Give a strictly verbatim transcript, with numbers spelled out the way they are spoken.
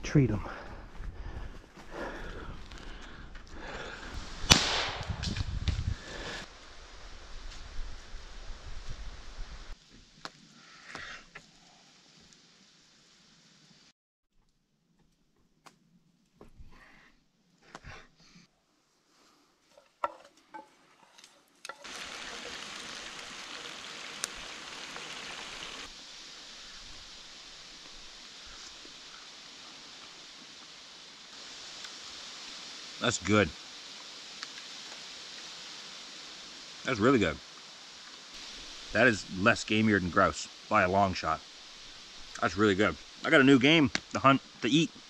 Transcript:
treat them. That's good. That's really good. That is less gamier than grouse by a long shot. That's really good. I got a new game to hunt, to eat.